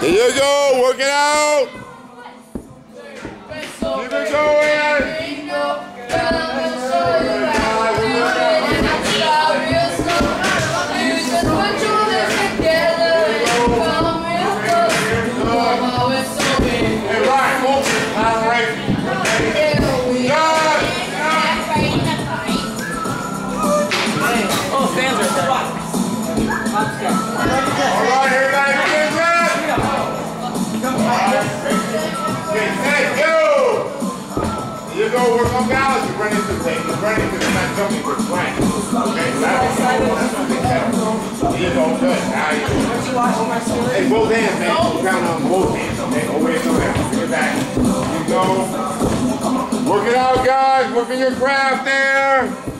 There you go, work it out. Keep it going. Go work on balance. You run into the thing. You run into the not jumping with Frank. Okay, that's there you go. Good. Now you go. Hey, both hands, man. Count on both hands. Okay, over here, get back. You go. Work it out, guys. Working your craft there.